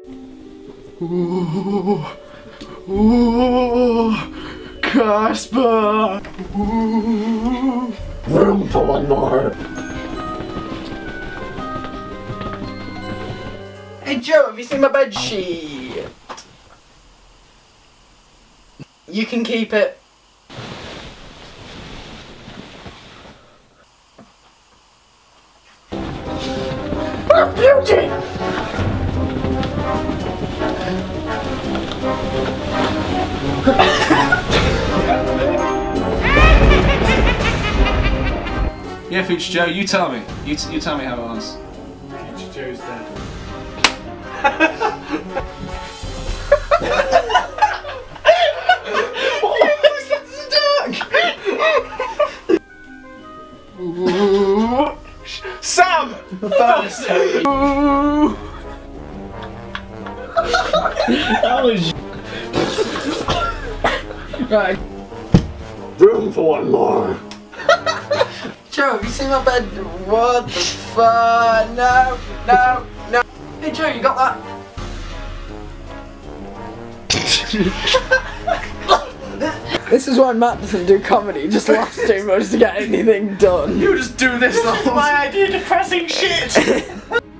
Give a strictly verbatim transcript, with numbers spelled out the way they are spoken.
Ooh, ooh, Casper. Ooh, room for one more. Hey Joe, have you seen my bed sheet? You can keep it. Beauty! Yeah, Future Joe, you tell me. You, t you tell me how it was. Future Joe's dead. Ooh. Sam! First take. Ooh. That was right. Room for one more. Joe, have you seen my bed? What the fuck? No, no, no. Hey Joe, you got that? This is why Matt doesn't do comedy, he just laughs too much to get anything done. You just do this the whole time. My idea of depressing shit!